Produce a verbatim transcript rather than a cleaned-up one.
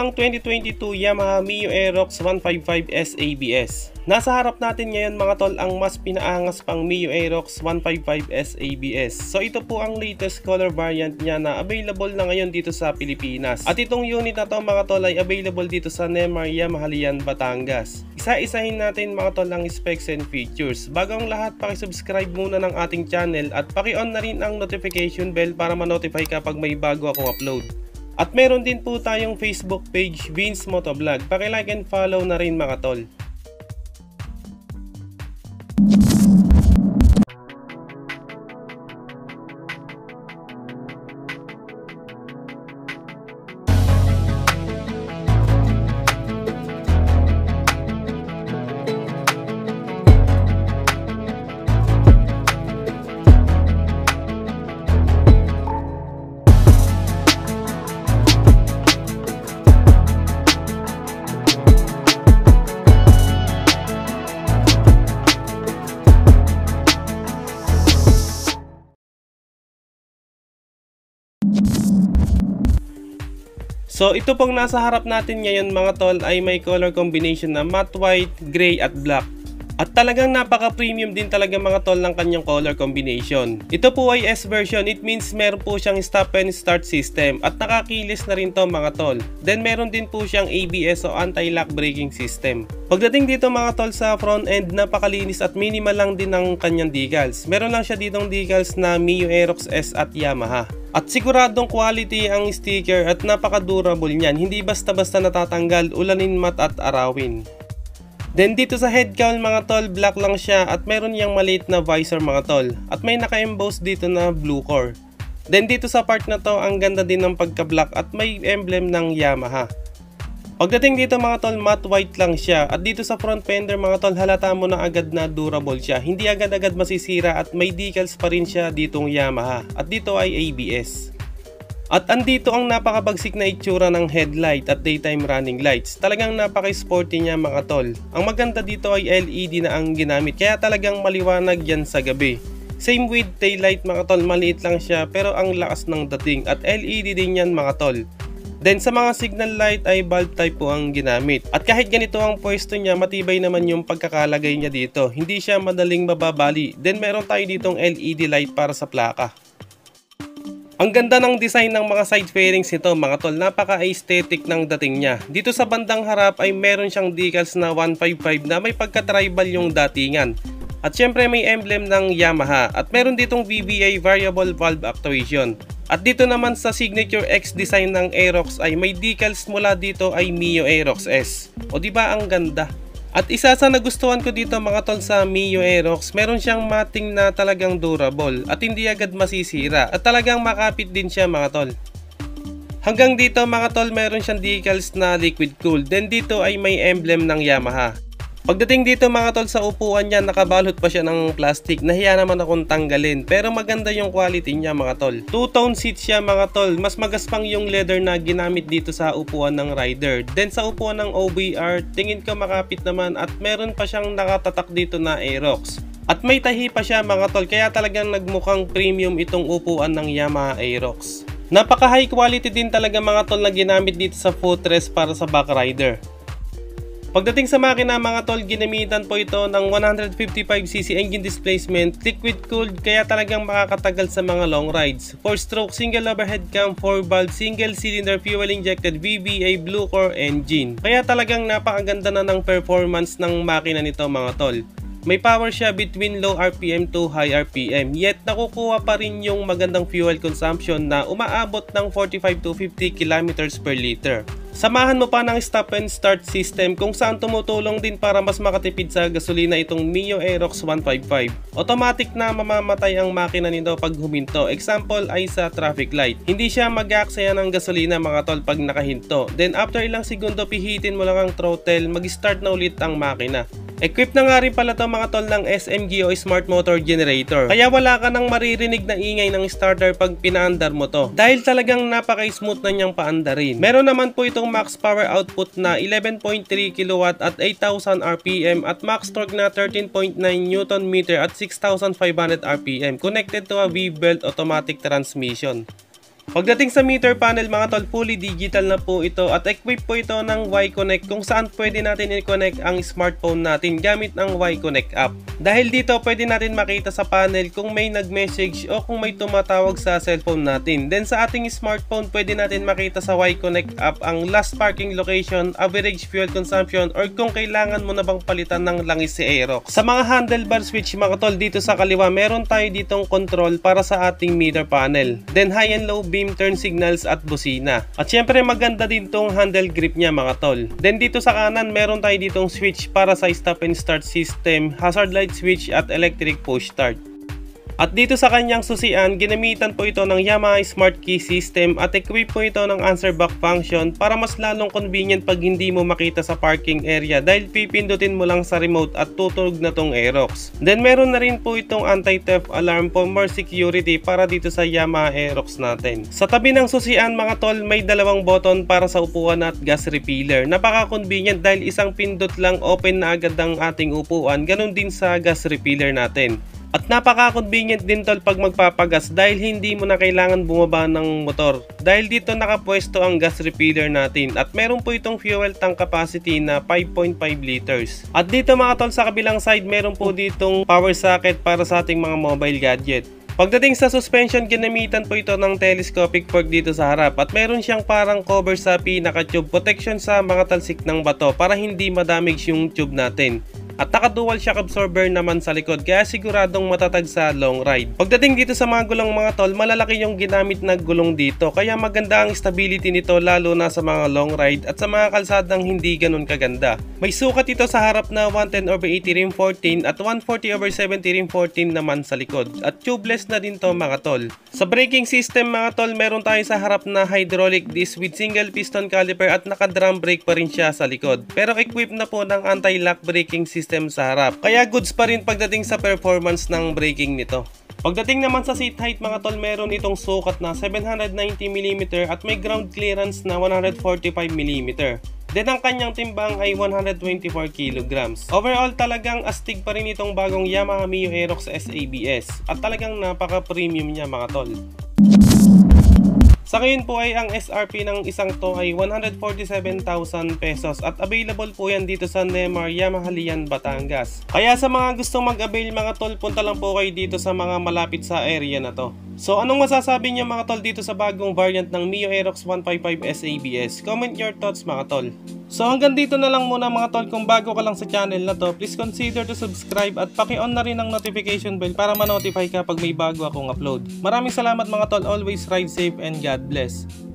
ang twenty twenty-two Yamaha Mio Aerox one fifty-five S A B S. Nasa harap natin ngayon mga tol ang mas pinaangas pang Mio Aerox one fifty-five S A B S. So ito po ang latest color variant niya na available na ngayon dito sa Pilipinas. At itong unit na to mga tol ay available dito sa Neymar Yamahalian, Batangas. Isa-isahin natin mga tol ang specs and features. Bago ang lahat, paki-subscribe muna ng ating channel at paki-on na rin ang notification bell para ma-notify kapag may bago akong upload. At meron din po tayong Facebook page, Vince Motovlog. Paki-like and follow na rin mga tol. So ito pong nasa harap natin ngayon mga tol ay may color combination na matte white, gray at black. At talagang napaka-premium din talaga mga tol ng kanyang color combination. Ito po ay S version, it means meron po siyang stop and start system at nakakilis na rin to mga tol. Then meron din po siyang A B S o anti-lock braking system. Pagdating dito mga tol sa front end, napakalinis at minimal lang din ng kanyang decals. Meron lang siya ditong decals na Mio Aerox S at Yamaha. At siguradong quality ang sticker at napaka-durable niyan, hindi basta-basta natatanggal, ulanin mat at arawin. Then dito sa head cowl mga tol, black lang siya at meron niyang maliit na visor mga tol. At may naka-emboss dito na blue core. Then dito sa part na to, ang ganda din ng pagka-black at may emblem ng Yamaha. Pagdating dito mga tol, matte white lang siya. At dito sa front fender mga tol, halata mo na agad na durable siya. Hindi agad-agad masisira at may decals pa rin siya ditong Yamaha. At dito ay A B S. At andito ang napakabagsik na itsura ng headlight at daytime running lights. Talagang napaka-sporty niya mga tol. Ang maganda dito ay L E D na ang ginamit, kaya talagang maliwanag yan sa gabi. Same with taillight mga tol, maliit lang siya pero ang lakas ng dating at L E D din yan mga tol. Then sa mga signal light ay bulb type po ang ginamit. At kahit ganito ang pwesto niya, matibay naman yung pagkakalagay niya dito. Hindi siya madaling mababali. Then meron tayo ditong L E D light para sa plaka. Ang ganda ng design ng mga side fairings nito mga tol, napaka-aesthetic ng dating niya. Dito sa bandang harap ay meron siyang decals na one fifty-five na may pagka-tribal yung datingan. At syempre may emblem ng Yamaha at meron ditong V V A variable valve actuation. At dito naman sa signature X design ng Aerox ay may decals mula dito ay Mio Aerox S. O diba ang ganda? At isa sa nagustuhan ko dito mga tol sa Mio Aerox, meron siyang matting na talagang durable at hindi agad masisira at talagang makapit din siya mga tol. Hanggang dito mga tol, meron siyang decals na liquid cooled. Then dito ay may emblem ng Yamaha. Pagdating dito mga tol sa upuan niya, nakabalot pa siya ng plastic. Nahiya naman akong tanggalin pero maganda yung quality niya mga tol. Two-tone seat siya mga tol. Mas magaspang yung leather na ginamit dito sa upuan ng rider. Then sa upuan ng O B R, tingin ko makapit naman at meron pa siyang nakatatak dito na Aerox. At may tahi pa siya mga tol, kaya talagang nagmukhang premium itong upuan ng Yamaha Aerox. Napaka high quality din talaga mga tol na ginamit dito sa footrest para sa back rider. Pagdating sa makina mga tol, ginamitan po ito ng one fifty-five c c engine displacement, liquid cooled, kaya talagang makakatagal sa mga long rides. four stroke single overhead cam, four valve, single cylinder fuel injected V V A blue core engine. Kaya talagang napakaganda na ng performance ng makina nito mga tol. May power siya between low R P M to high R P M, yet nakukuha pa rin yung magandang fuel consumption na umaabot ng forty-five to fifty kilometers per liter. Samahan mo pa ng stop and start system kung saan tumutulong din para mas makatipid sa gasolina itong Mio Aerox one fifty-five. Automatic na mamamatay ang makina nito pag huminto. Example ay sa traffic light. Hindi siya mag-aaksaya ng gasolina mga tol pag nakahinto. Then after ilang segundo, pihitin mo lang ang throttle, mag-start na ulit ang makina. Equipped na nga rin pala ito mga tol ng S M G o Smart Motor Generator. Kaya wala ka nang maririnig na ingay ng starter pag pinaandar mo to. Dahil talagang napaka-smooth na niyang paandarin. Meron naman po itong max power output na eleven point three kilowatt at eight thousand R P M at max torque na thirteen point nine newton meter at six thousand five hundred R P M. Connected to a V-belt automatic transmission. Pagdating sa meter panel mga tol, fully digital na po ito at equipped po ito ng Y-Connect kung saan pwede natin i-connect ang smartphone natin gamit ang Y-Connect app. Dahil dito pwede natin makita sa panel kung may nag-message o kung may tumatawag sa cellphone natin. Then sa ating smartphone pwede natin makita sa Y-Connect app ang last parking location, average fuel consumption or kung kailangan mo na bang palitan ng langis si Aerox. Sa mga handlebar switch mga tol, dito sa kaliwa meron tayo ditong control para sa ating meter panel. Then high and low beam turn signals at busina. At syempre maganda din tong handle grip niya mga tol. Then dito sa kanan meron tayo ditong switch para sa stop and start system, hazard light switch at electric push start. At dito sa kanyang susian, ginamitan po ito ng Yamaha Smart Key System at equipped po ito ng answer back function para mas lalong convenient pag hindi mo makita sa parking area dahil pipindutin mo lang sa remote at tutunog na tong Aerox. Then meron na rin po itong anti-theft alarm for more security para dito sa Yamaha Aerox natin. Sa tabi ng susian mga tol, may dalawang button para sa upuan at gas refiller. Napaka-convenient dahil isang pindot lang open na agad ang ating upuan, ganun din sa gas refiller natin. At napaka-convenient din tol pag magpapagas dahil hindi mo na kailangan bumaba ng motor. Dahil dito nakapwesto ang gas refiller natin at meron po itong fuel tank capacity na five point five liters. At dito mga tol sa kabilang side meron po ditong power socket para sa ating mga mobile gadget. Pagdating sa suspension, ginamitan po ito ng telescopic fork dito sa harap at meron siyang parang cover sa pinaka-tube, protection sa mga talsik ng bato para hindi madamage yung tube natin. At naka-dual shock absorber naman sa likod kaya siguradong matatag sa long ride. Pagdating dito sa mga gulong mga tol, malalaki yung ginamit na gulong dito kaya maganda ang stability nito lalo na sa mga long ride at sa mga kalsadang hindi ganun kaganda. May sukat ito sa harap na one ten over eighty rim fourteen at one forty over seventy rim fourteen naman sa likod. At tubeless na din to mga tol. Sa braking system mga tol, meron tayo sa harap na hydraulic disc with single piston caliper at naka-drum brake pa rin siya sa likod. Pero equipped na po ng anti-lock braking system sa harap. Kaya goods pa rin pagdating sa performance ng braking nito. Pagdating naman sa seat height mga tol, meron itong sukat na seven hundred ninety millimeters at may ground clearance na one hundred forty-five millimeters. Then ang kanyang timbang ay one hundred twenty-four kilograms. Overall talagang astig pa rin itong bagong Yamaha Mio Aerox S A B S at talagang napaka-premium niya mga tol. Sa ngayon po ay ang S R P ng isang to ay one hundred forty-seven thousand pesos at available po yan dito sa Neymar Yamaha Lian, Batangas. Kaya sa mga gustong mag-avail mga tol, punta lang po kayo dito sa mga malapit sa area na to. So anong masasabi niyo mga tol dito sa bagong variant ng Mio Aerox one fifty-five S A B S? Comment your thoughts mga tol. So hanggang dito na lang muna mga tol. Kung bago ka lang sa channel na to, please consider to subscribe at paki-on na rin ang notification bell para ma-notify ka pag may bago akong upload. Maraming salamat mga tol. Always ride safe and God bless.